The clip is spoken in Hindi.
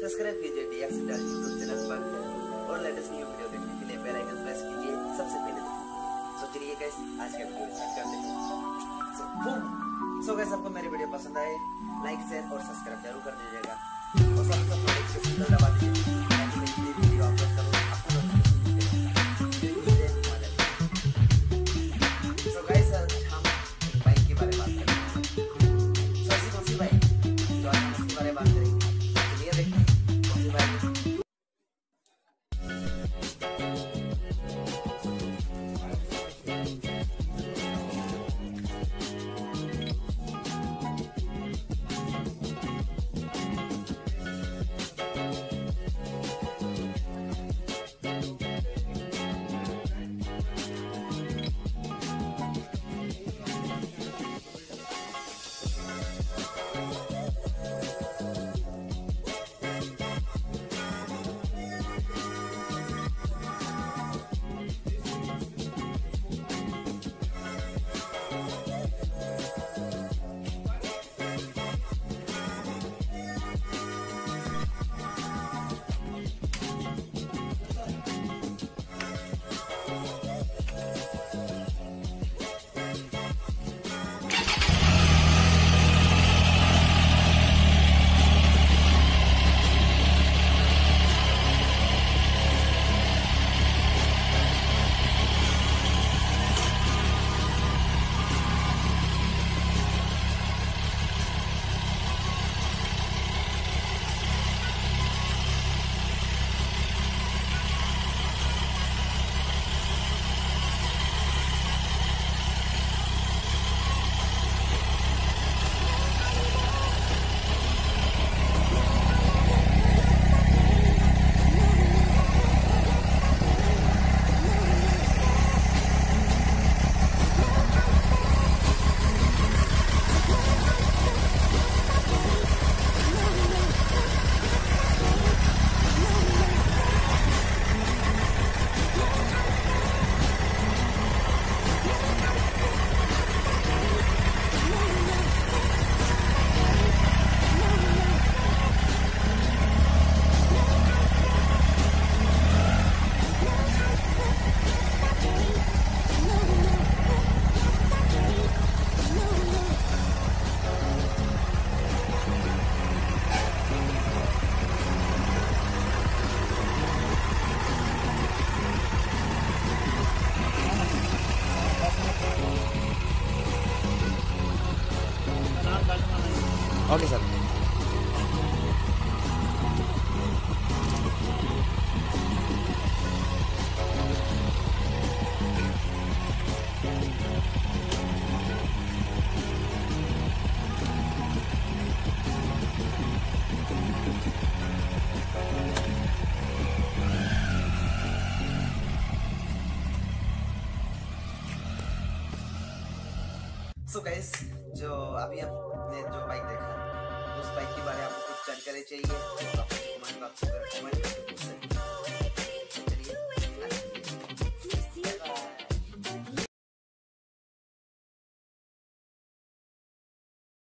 सब्सक्राइब कीजिए DXDR यूट्यूब चैनल पर और लेटेस्ट न्यू वीडियो देखने के लिए बेल आइकन प्रेस कीजिए सबसे पहले। तो चलिए गाइस आज का वीडियो स्टार्ट करते हैं। सो गाइस आपको मेरी वीडियो पसंद आए लाइक शेयर और सब्सक्राइब जरूर कर दीजिएगा और साथ ही साथ नोटिफिकेशन बेल दबा दीजिए ताकि मैं जितनी वीडियो अपलोड करूं आपको नोटिफिकेशन मिलते रहे। सो गाइस आज हम बाइक के बारे में बात करेंगे। सो ऐसी कौन सी बाइक जो आज हम उसके बारे में बात करेंगे, चलिए देखते हैं कौन सी बाइक है। Okay sir. सो गाइस जो अभी आपने जो बाइक देखा उस बाइक के बारे में आपको कुछ जानकारी चाहिए तो आप कमेंट बॉक्स में कमेंट करके पूछ सकते हैं।